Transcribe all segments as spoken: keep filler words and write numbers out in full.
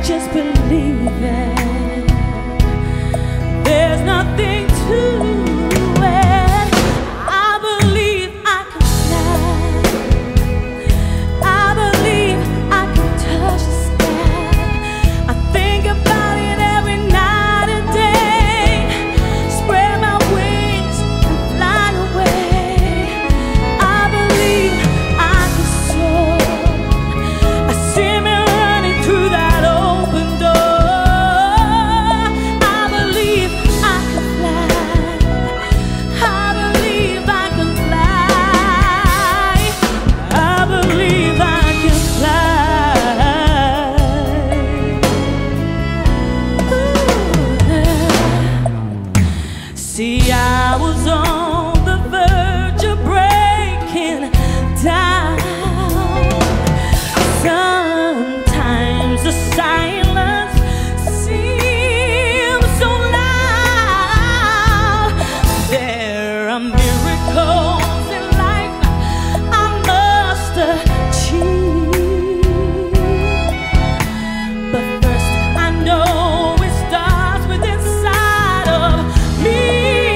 just believe it. There's nothing to it. I believe I can fly. I believe I can touch the sky. I think about it every night and day. Spread my wings and fly away. I believe I can soar. I see me running through that open door. I believe I can fly. I believe I can fly. I believe I can fly. Ooh. See, I was on the verge of breaking down. Sometimes the silence seems so loud. There are miracles in life I must achieve. But first I know it starts with inside of me.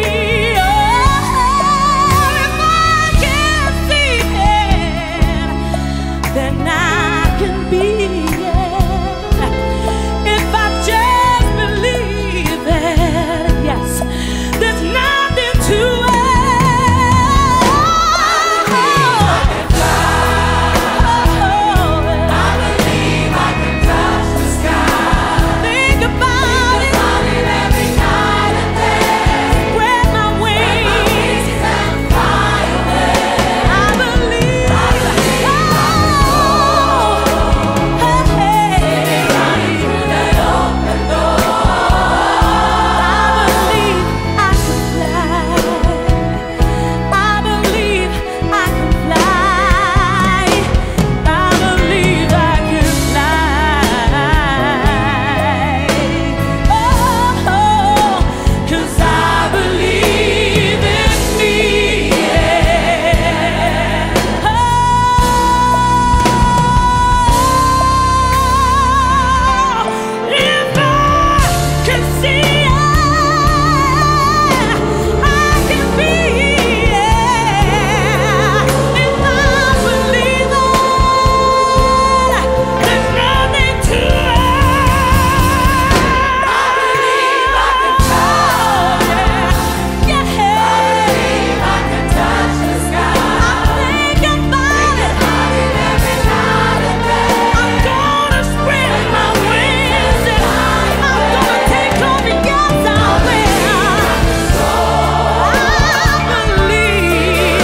Oh, if I can see it, then I can be it. If I just believe it, yes, there's nothing to it. Think about it. Every night and day. Spread my wings and fly away. I believe. Oh, hey. Running through that open door. I believe I can fly. I believe I can fly. I believe I can fly. Oh, 'cause I believe in me. Yeah. Oh, if I can see it, I can be it. If I believe it, there's nothing to it. I believe I can fly. Yeah. I believe I can touch the sky. I think about it every night and day. I'm gonna spread my wings and I'm gonna take on the guts I wear. I believe.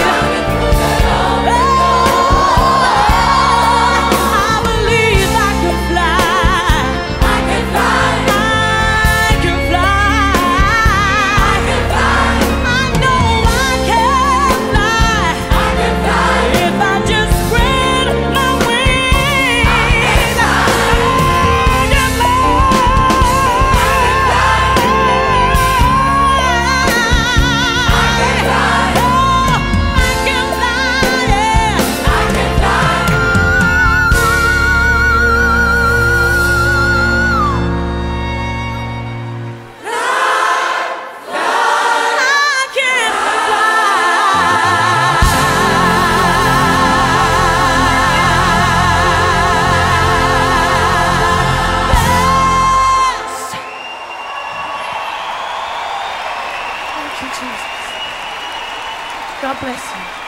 I believe I can fly. I can fly. I can fly. I can fly. I know I can fly. I can fly. If I just spread my wings. I can fly. I can Thank you, Jesus. God bless you.